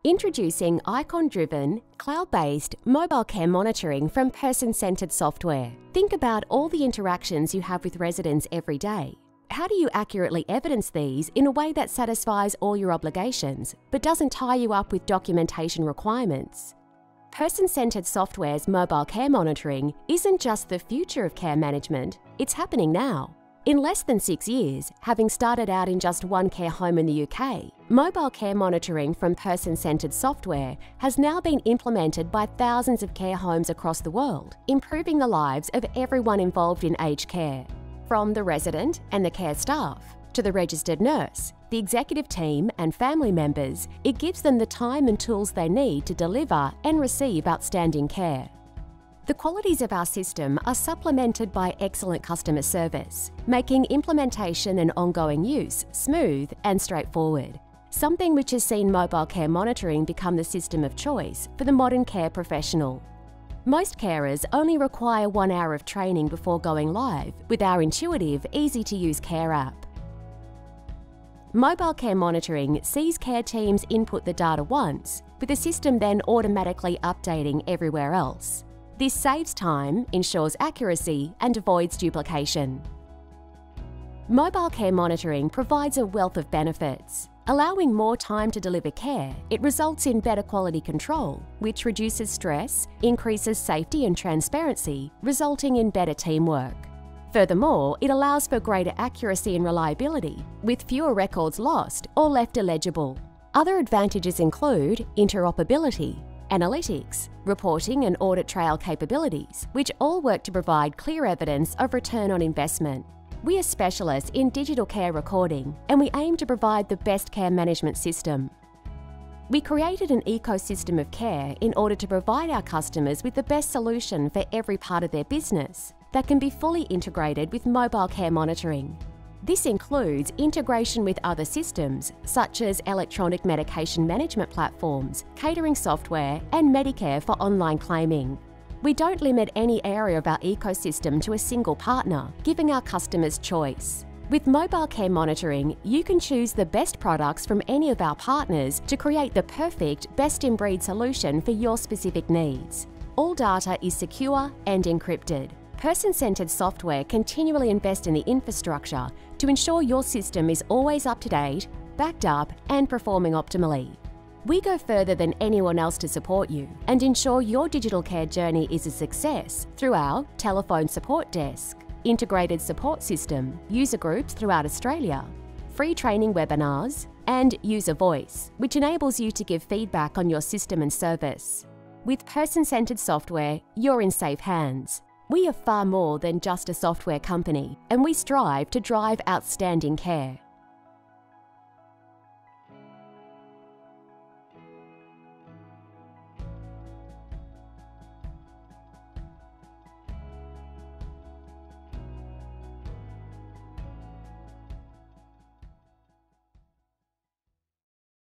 Introducing icon-driven, cloud-based mobile care monitoring from person-centered software. Think about all the interactions you have with residents every day. How do you accurately evidence these in a way that satisfies all your obligations, but doesn't tie you up with documentation requirements? Person-centered software's mobile care monitoring isn't just the future of care management, it's happening now. In less than 6 years, having started out in just one care home in the UK, mobile care monitoring from person-centered software has now been implemented by thousands of care homes across the world, improving the lives of everyone involved in aged care. From the resident and the care staff, to the registered nurse, the executive team and family members, it gives them the time and tools they need to deliver and receive outstanding care. The qualities of our system are supplemented by excellent customer service, making implementation and ongoing use smooth and straightforward, something which has seen mobile care monitoring become the system of choice for the modern care professional. Most carers only require 1 hour of training before going live with our intuitive, easy-to-use care app. Mobile care monitoring sees care teams input the data once, with the system then automatically updating everywhere else. This saves time, ensures accuracy, and avoids duplication. Mobile care monitoring provides a wealth of benefits. Allowing more time to deliver care, it results in better quality control, which reduces stress, increases safety and transparency, resulting in better teamwork. Furthermore, it allows for greater accuracy and reliability, with fewer records lost or left illegible. Other advantages include interoperability, analytics, reporting and audit trail capabilities, which all work to provide clear evidence of return on investment. We are specialists in digital care recording, and we aim to provide the best care management system. We created an ecosystem of care in order to provide our customers with the best solution for every part of their business that can be fully integrated with mobile care monitoring. This includes integration with other systems, such as electronic medication management platforms, catering software, and Medicare for online claiming. We don't limit any area of our ecosystem to a single partner, giving our customers choice. With mobile care monitoring, you can choose the best products from any of our partners to create the perfect, best-in-breed solution for your specific needs. All data is secure and encrypted. Person-centered software continually invest in the infrastructure to ensure your system is always up to date, backed up, and performing optimally. We go further than anyone else to support you and ensure your digital care journey is a success through our telephone support desk, integrated support system, user groups throughout Australia, free training webinars, and user voice, which enables you to give feedback on your system and service. With person-centered software, you're in safe hands. We are far more than just a software company, and we strive to drive outstanding care.